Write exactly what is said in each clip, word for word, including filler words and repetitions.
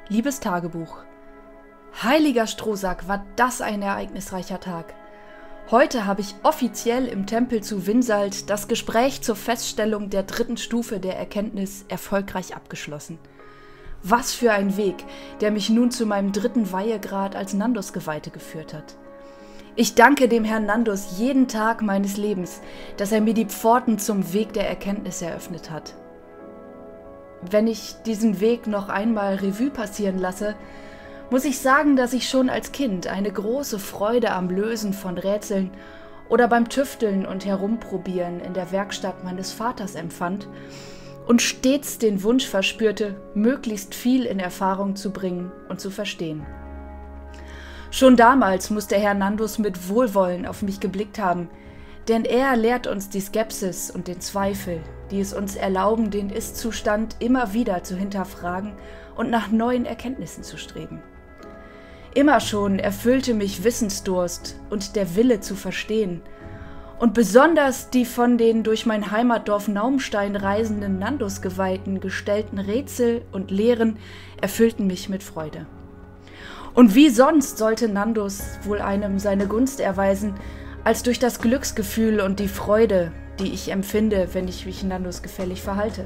Liebes Tagebuch. Heiliger Strohsack, war das ein ereignisreicher Tag. Heute habe ich offiziell im Tempel zu Winsalt das Gespräch zur Feststellung der dritten Stufe der Erkenntnis erfolgreich abgeschlossen. Was für ein Weg, der mich nun zu meinem dritten Weihegrad als Nandus-Geweihte geführt hat. Ich danke dem Herrn Nandus jeden Tag meines Lebens, dass er mir die Pforten zum Weg der Erkenntnis eröffnet hat. Wenn ich diesen Weg noch einmal Revue passieren lasse, muss ich sagen, dass ich schon als Kind eine große Freude am Lösen von Rätseln oder beim Tüfteln und Herumprobieren in der Werkstatt meines Vaters empfand und stets den Wunsch verspürte, möglichst viel in Erfahrung zu bringen und zu verstehen. Schon damals muss der Herr Nandus mit Wohlwollen auf mich geblickt haben, denn er lehrt uns die Skepsis und den Zweifel, die es uns erlauben, den Ist-Zustand immer wieder zu hinterfragen und nach neuen Erkenntnissen zu streben. Immer schon erfüllte mich Wissensdurst und der Wille zu verstehen, und besonders die von den durch mein Heimatdorf Naumstein reisenden Nandus-Geweihten gestellten Rätsel und Lehren erfüllten mich mit Freude. Und wie sonst sollte Nandus wohl einem seine Gunst erweisen, als durch das Glücksgefühl und die Freude, die ich empfinde, wenn ich mich Nandus gefällig verhalte.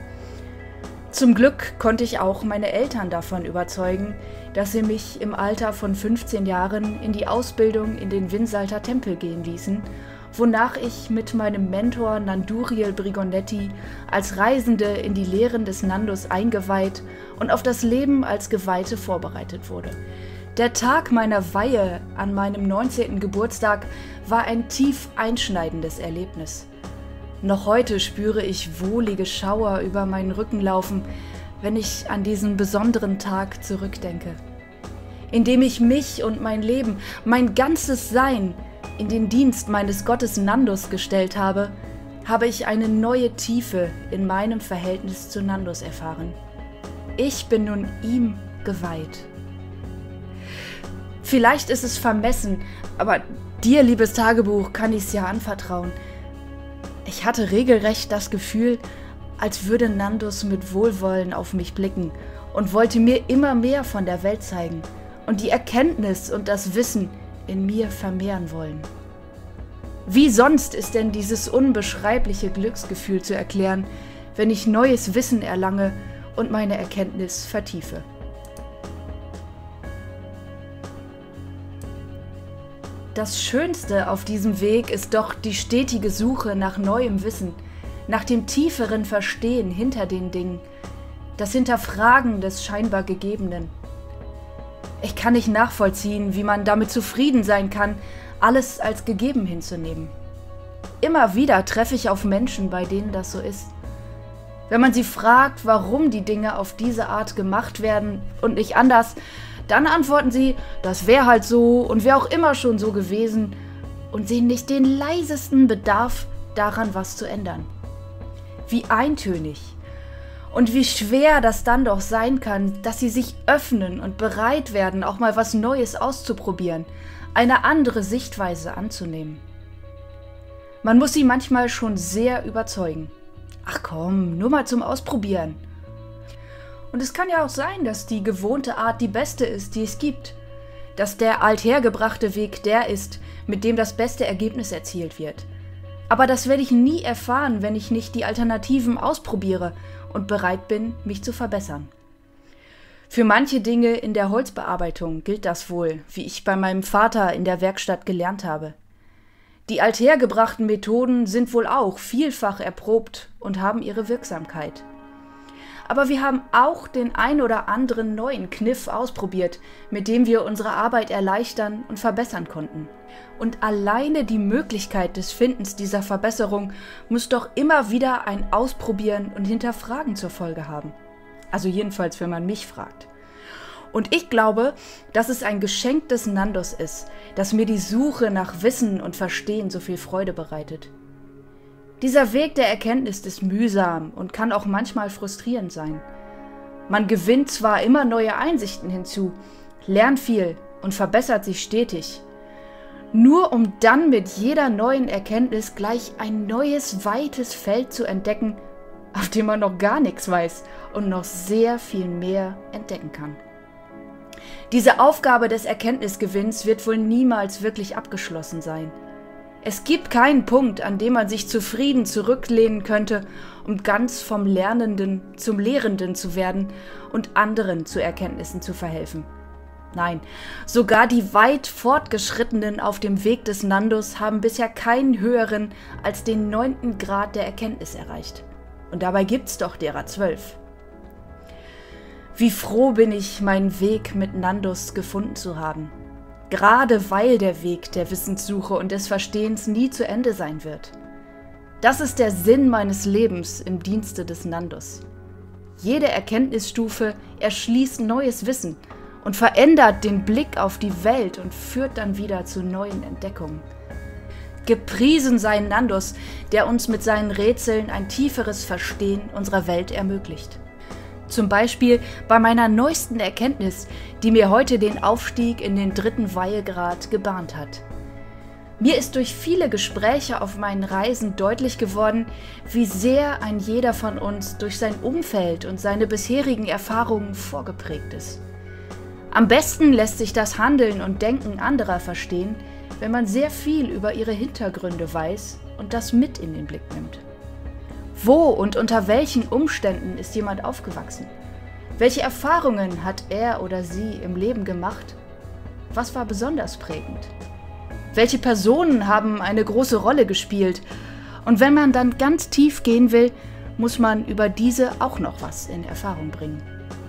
Zum Glück konnte ich auch meine Eltern davon überzeugen, dass sie mich im Alter von fünfzehn Jahren in die Ausbildung in den Winsalter Tempel gehen ließen, wonach ich mit meinem Mentor Nanduriel Brigonetti als Reisende in die Lehren des Nandus eingeweiht und auf das Leben als Geweihte vorbereitet wurde. Der Tag meiner Weihe an meinem neunzehnten Geburtstag war ein tief einschneidendes Erlebnis. Noch heute spüre ich wohlige Schauer über meinen Rücken laufen, wenn ich an diesen besonderen Tag zurückdenke, indem ich mich und mein Leben, mein ganzes Sein in den Dienst meines Gottes Nandus gestellt habe, habe ich eine neue Tiefe in meinem Verhältnis zu Nandus erfahren. Ich bin nun ihm geweiht. Vielleicht ist es vermessen, aber dir, liebes Tagebuch, kann ich es ja anvertrauen. Ich hatte regelrecht das Gefühl, als würde Nandus mit Wohlwollen auf mich blicken und wollte mir immer mehr von der Welt zeigen und die Erkenntnis und das Wissen in mir vermehren wollen. Wie sonst ist denn dieses unbeschreibliche Glücksgefühl zu erklären, wenn ich neues Wissen erlange und meine Erkenntnis vertiefe? Das Schönste auf diesem Weg ist doch die stetige Suche nach neuem Wissen, nach dem tieferen Verstehen hinter den Dingen, das Hinterfragen des scheinbar Gegebenen. Ich kann nicht nachvollziehen, wie man damit zufrieden sein kann, alles als gegeben hinzunehmen. Immer wieder treffe ich auf Menschen, bei denen das so ist. Wenn man sie fragt, warum die Dinge auf diese Art gemacht werden und nicht anders, dann antworten sie, das wäre halt so und wäre auch immer schon so gewesen und sehen nicht den leisesten Bedarf daran, was zu ändern. Wie eintönig und wie schwer das dann doch sein kann, dass sie sich öffnen und bereit werden, auch mal was Neues auszuprobieren, eine andere Sichtweise anzunehmen. Man muss sie manchmal schon sehr überzeugen. Ach komm, nur mal zum Ausprobieren. Und es kann ja auch sein, dass die gewohnte Art die beste ist, die es gibt. Dass der althergebrachte Weg der ist, mit dem das beste Ergebnis erzielt wird. Aber das werde ich nie erfahren, wenn ich nicht die Alternativen ausprobiere und bereit bin, mich zu verbessern. Für manche Dinge in der Holzbearbeitung gilt das wohl, wie ich bei meinem Vater in der Werkstatt gelernt habe. Die althergebrachten Methoden sind wohl auch vielfach erprobt und haben ihre Wirksamkeit. Aber wir haben auch den ein oder anderen neuen Kniff ausprobiert, mit dem wir unsere Arbeit erleichtern und verbessern konnten. Und alleine die Möglichkeit des Findens dieser Verbesserung muss doch immer wieder ein Ausprobieren und Hinterfragen zur Folge haben. Also jedenfalls, wenn man mich fragt. Und ich glaube, dass es ein Geschenk des Nandus ist, dass mir die Suche nach Wissen und Verstehen so viel Freude bereitet. Dieser Weg der Erkenntnis ist mühsam und kann auch manchmal frustrierend sein. Man gewinnt zwar immer neue Einsichten hinzu, lernt viel und verbessert sich stetig, nur um dann mit jeder neuen Erkenntnis gleich ein neues, weites Feld zu entdecken, auf dem man noch gar nichts weiß und noch sehr viel mehr entdecken kann. Diese Aufgabe des Erkenntnisgewinns wird wohl niemals wirklich abgeschlossen sein. Es gibt keinen Punkt, an dem man sich zufrieden zurücklehnen könnte, um ganz vom Lernenden zum Lehrenden zu werden und anderen zu Erkenntnissen zu verhelfen. Nein, sogar die weit Fortgeschrittenen auf dem Weg des Nandus haben bisher keinen höheren als den neunten Grad der Erkenntnis erreicht. Und dabei gibt's doch derer zwölf. Wie froh bin ich, meinen Weg mit Nandus gefunden zu haben. Gerade weil der Weg der Wissenssuche und des Verstehens nie zu Ende sein wird. Das ist der Sinn meines Lebens im Dienste des Nandus. Jede Erkenntnisstufe erschließt neues Wissen und verändert den Blick auf die Welt und führt dann wieder zu neuen Entdeckungen. Gepriesen sei Nandus, der uns mit seinen Rätseln ein tieferes Verstehen unserer Welt ermöglicht. Zum Beispiel bei meiner neuesten Erkenntnis, die mir heute den Aufstieg in den dritten Wehegrad gebahnt hat. Mir ist durch viele Gespräche auf meinen Reisen deutlich geworden, wie sehr ein jeder von uns durch sein Umfeld und seine bisherigen Erfahrungen vorgeprägt ist. Am besten lässt sich das Handeln und Denken anderer verstehen, wenn man sehr viel über ihre Hintergründe weiß und das mit in den Blick nimmt. Wo und unter welchen Umständen ist jemand aufgewachsen? Welche Erfahrungen hat er oder sie im Leben gemacht? Was war besonders prägend? Welche Personen haben eine große Rolle gespielt? Und wenn man dann ganz tief gehen will, muss man über diese auch noch was in Erfahrung bringen.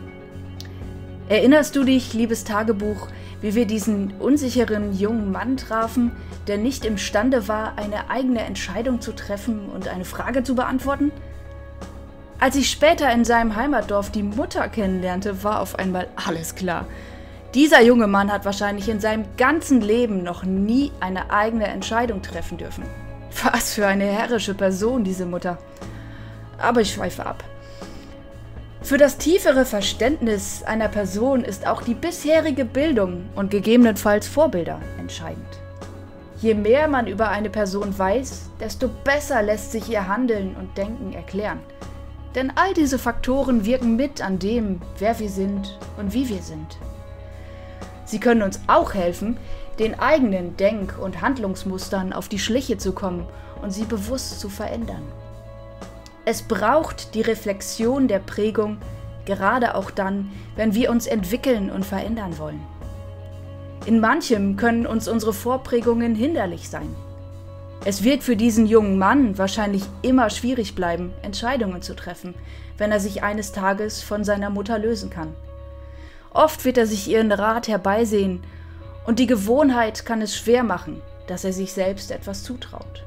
Erinnerst du dich, liebes Tagebuch, wie wir diesen unsicheren jungen Mann trafen, der nicht imstande war, eine eigene Entscheidung zu treffen und eine Frage zu beantworten? Als ich später in seinem Heimatdorf die Mutter kennenlernte, war auf einmal alles klar. Dieser junge Mann hat wahrscheinlich in seinem ganzen Leben noch nie eine eigene Entscheidung treffen dürfen. Was für eine herrische Person, diese Mutter. Aber ich schweife ab. Für das tiefere Verständnis einer Person ist auch die bisherige Bildung und gegebenenfalls Vorbilder entscheidend. Je mehr man über eine Person weiß, desto besser lässt sich ihr Handeln und Denken erklären. Denn all diese Faktoren wirken mit an dem, wer wir sind und wie wir sind. Sie können uns auch helfen, den eigenen Denk- und Handlungsmustern auf die Schliche zu kommen und sie bewusst zu verändern. Es braucht die Reflexion der Prägung, gerade auch dann, wenn wir uns entwickeln und verändern wollen. In manchem können uns unsere Vorprägungen hinderlich sein. Es wird für diesen jungen Mann wahrscheinlich immer schwierig bleiben, Entscheidungen zu treffen, wenn er sich eines Tages von seiner Mutter lösen kann. Oft wird er sich ihren Rat herbeisehen und die Gewohnheit kann es schwer machen, dass er sich selbst etwas zutraut.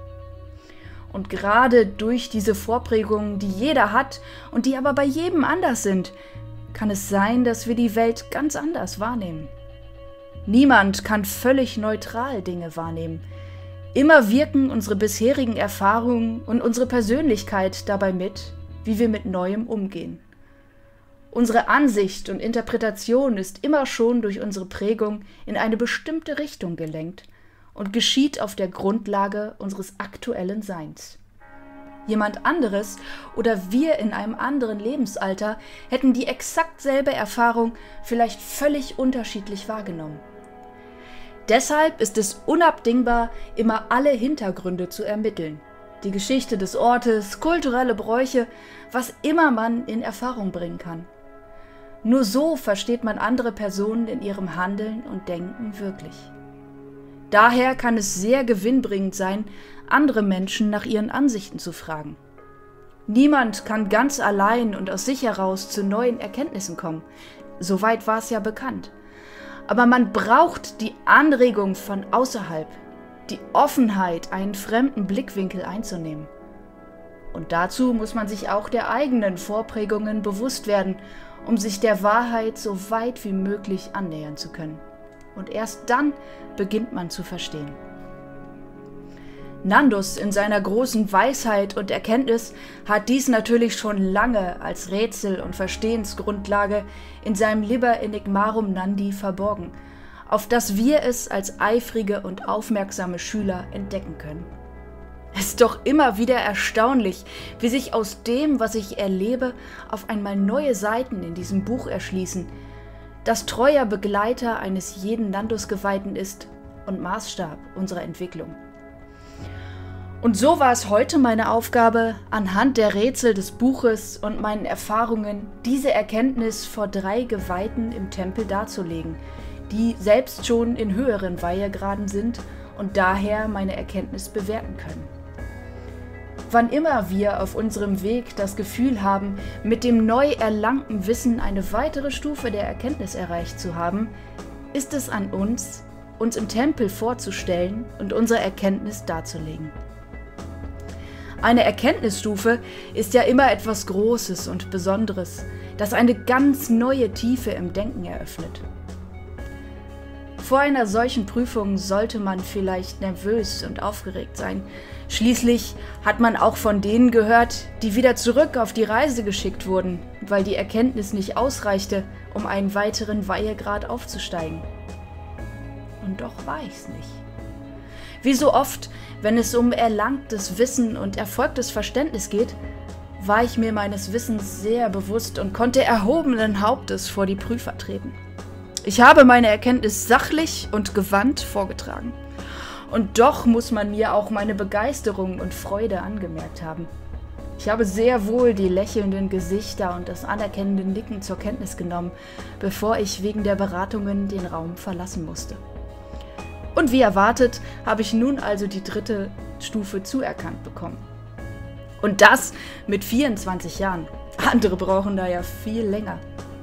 Und gerade durch diese Vorprägungen, die jeder hat und die aber bei jedem anders sind, kann es sein, dass wir die Welt ganz anders wahrnehmen. Niemand kann völlig neutral Dinge wahrnehmen. Immer wirken unsere bisherigen Erfahrungen und unsere Persönlichkeit dabei mit, wie wir mit Neuem umgehen. Unsere Ansicht und Interpretation ist immer schon durch unsere Prägung in eine bestimmte Richtung gelenkt und geschieht auf der Grundlage unseres aktuellen Seins. Jemand anderes oder wir in einem anderen Lebensalter hätten die exakt selbe Erfahrung vielleicht völlig unterschiedlich wahrgenommen. Deshalb ist es unabdingbar, immer alle Hintergründe zu ermitteln. Die Geschichte des Ortes, kulturelle Bräuche, was immer man in Erfahrung bringen kann. Nur so versteht man andere Personen in ihrem Handeln und Denken wirklich. Daher kann es sehr gewinnbringend sein, andere Menschen nach ihren Ansichten zu fragen. Niemand kann ganz allein und aus sich heraus zu neuen Erkenntnissen kommen. Soweit war es ja bekannt. Aber man braucht die Anregung von außerhalb, die Offenheit, einen fremden Blickwinkel einzunehmen. Und dazu muss man sich auch der eigenen Vorprägungen bewusst werden, um sich der Wahrheit so weit wie möglich annähern zu können. Und erst dann beginnt man zu verstehen. Nandus in seiner großen Weisheit und Erkenntnis hat dies natürlich schon lange als Rätsel und Verstehensgrundlage in seinem Liber Enigmarum Nandi verborgen, auf das wir es als eifrige und aufmerksame Schüler entdecken können. Es ist doch immer wieder erstaunlich, wie sich aus dem, was ich erlebe, auf einmal neue Seiten in diesem Buch erschließen, das treuer Begleiter eines jeden Nandus-Geweihten ist und Maßstab unserer Entwicklung. Und so war es heute meine Aufgabe, anhand der Rätsel des Buches und meinen Erfahrungen diese Erkenntnis vor drei Geweihten im Tempel darzulegen, die selbst schon in höheren Weihegraden sind und daher meine Erkenntnis bewerten können. Wann immer wir auf unserem Weg das Gefühl haben, mit dem neu erlangten Wissen eine weitere Stufe der Erkenntnis erreicht zu haben, ist es an uns, uns im Tempel vorzustellen und unsere Erkenntnis darzulegen. Eine Erkenntnisstufe ist ja immer etwas Großes und Besonderes, das eine ganz neue Tiefe im Denken eröffnet. Vor einer solchen Prüfung sollte man vielleicht nervös und aufgeregt sein. Schließlich hat man auch von denen gehört, die wieder zurück auf die Reise geschickt wurden, weil die Erkenntnis nicht ausreichte, um einen weiteren Weihegrad aufzusteigen. Und doch war ich's nicht. Wie so oft, wenn es um erlangtes Wissen und erfolgtes Verständnis geht, war ich mir meines Wissens sehr bewusst und konnte erhobenen Hauptes vor die Prüfer treten. Ich habe meine Erkenntnis sachlich und gewandt vorgetragen. Und doch muss man mir auch meine Begeisterung und Freude angemerkt haben. Ich habe sehr wohl die lächelnden Gesichter und das anerkennende Nicken zur Kenntnis genommen, bevor ich wegen der Beratungen den Raum verlassen musste. Und wie erwartet, habe ich nun also die dritte Stufe zuerkannt bekommen. Und das mit vierundzwanzig Jahren. Andere brauchen da ja viel länger.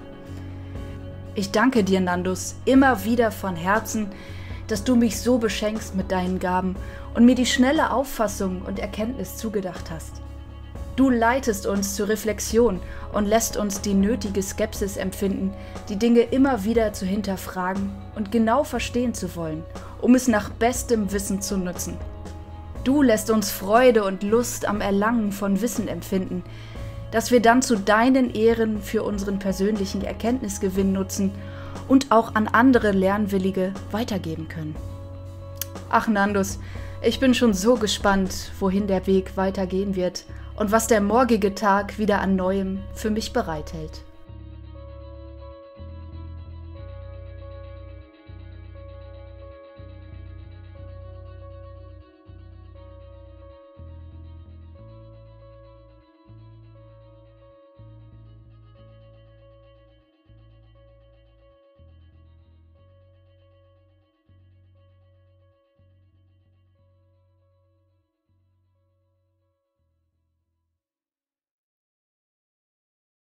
Ich danke dir, Nandus, immer wieder von Herzen, dass du mich so beschenkst mit deinen Gaben und mir die schnelle Auffassung und Erkenntnis zugedacht hast. Du leitest uns zur Reflexion und lässt uns die nötige Skepsis empfinden, die Dinge immer wieder zu hinterfragen und genau verstehen zu wollen, um es nach bestem Wissen zu nutzen. Du lässt uns Freude und Lust am Erlangen von Wissen empfinden, das wir dann zu deinen Ehren für unseren persönlichen Erkenntnisgewinn nutzen und auch an andere Lernwillige weitergeben können. Ach Nandus, ich bin schon so gespannt, wohin der Weg weitergehen wird und was der morgige Tag wieder an Neuem für mich bereithält.